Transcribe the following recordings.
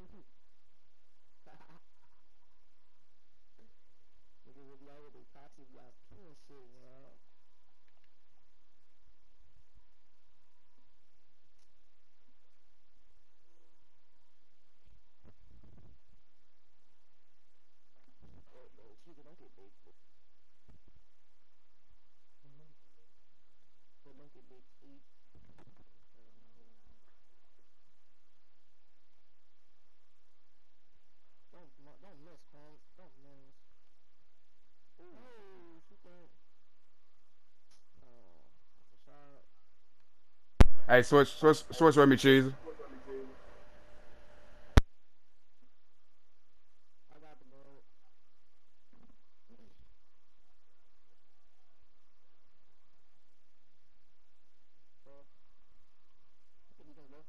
Nigga really over the toxic y'all killing shit, man. Oh, bro, Chica, don't get big. But don't get big feet. Don't miss, man. Don't miss. Ooh, shoot that. That's a shot. Hey, switch with me, cheese. I got the ball. Bro, what you think, bro?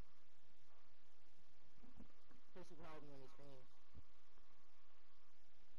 Play super hard on these fans.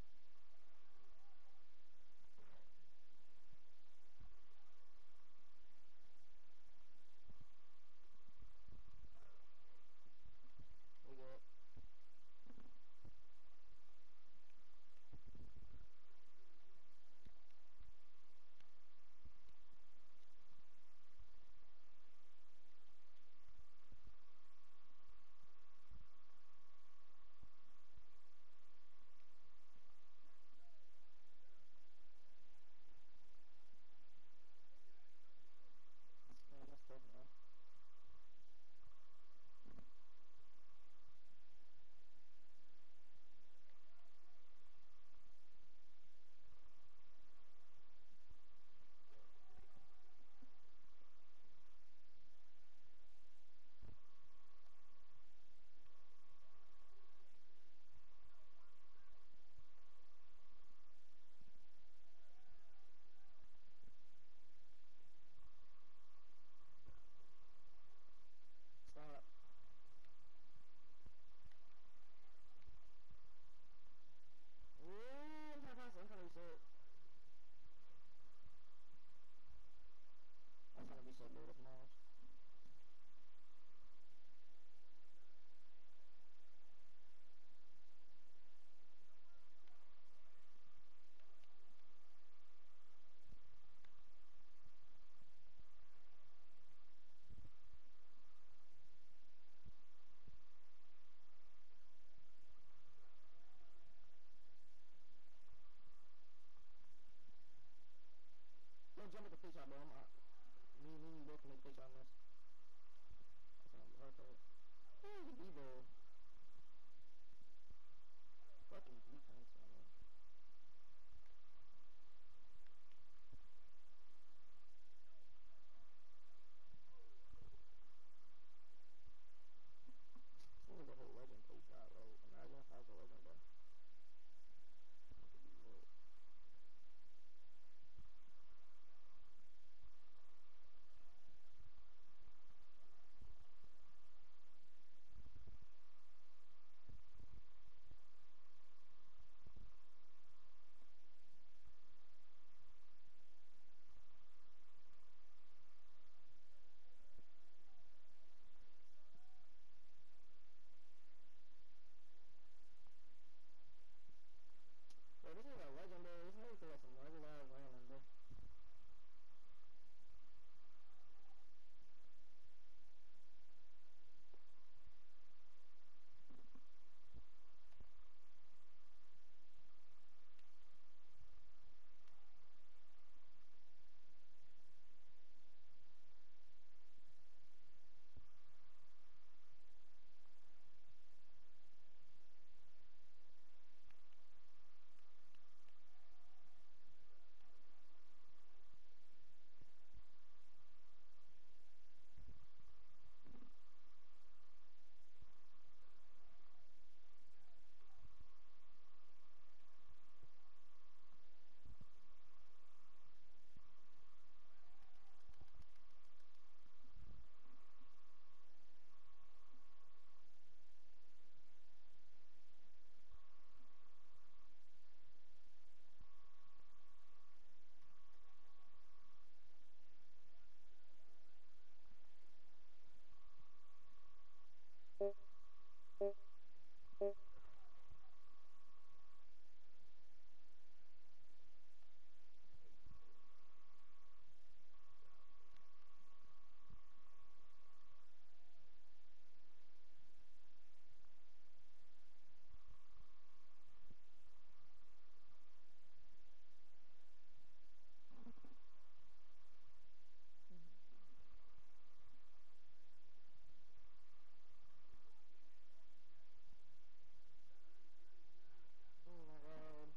Oh my god.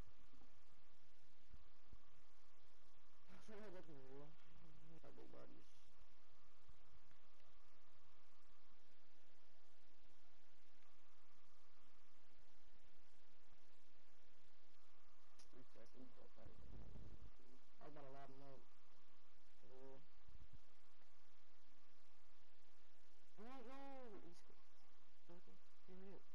I forgot that's new. Got big bodies. Refresh this stuff out of I was about to lob him up. Yeah. Oh no! He's okay. Hurry up.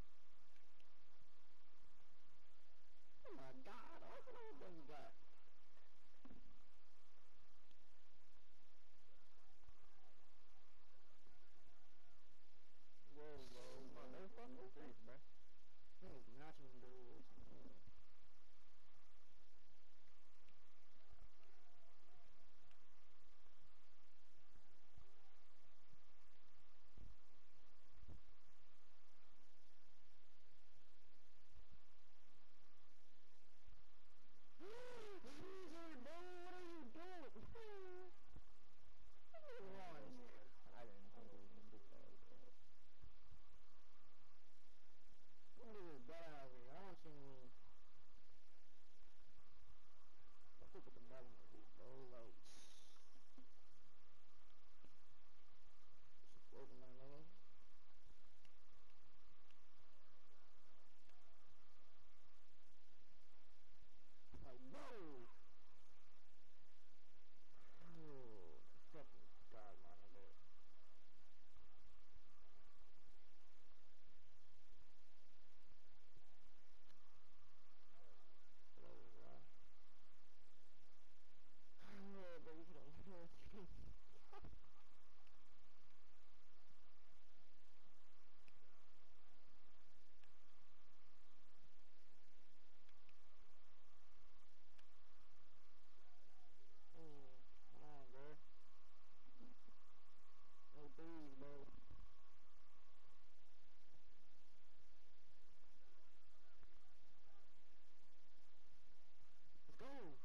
Oh my god, what's another thing you got? Whoa, whoa, motherfucker. Please, man. Niggas matching dudes, man. Caesar, bro, what are you doing? Launched. I didn't think it was gonna get that, bro. Look at this butt out of here. I want you. I think what the ball gonna do, bro. Like, shit broken, my nigga. Like, bro. Oh, fucking god, my nigga. Whatever, bro. Oh, bro, we should have. Come on, bro. No threes, bro. Let's go.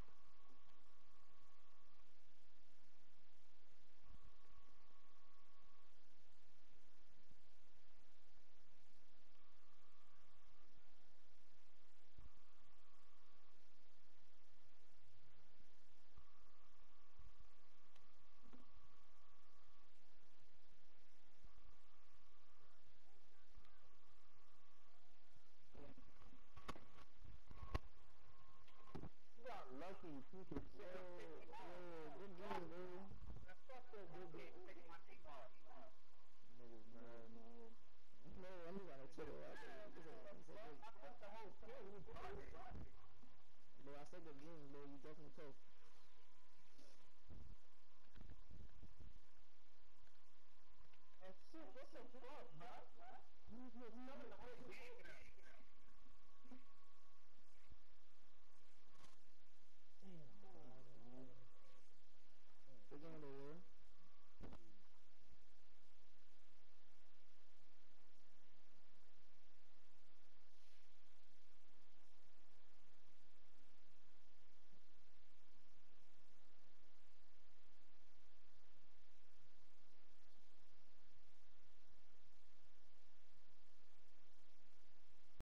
You got lucky, piece of shit. Good game, bro. Man, fuck that good game. Taking my team off. Niggas mad, man. No, I'm just gonna chill. I took the whole kill. You bugging. Bro, I said good game, bro. You definitely tough. And shit, what the fuck, bro? You just coming to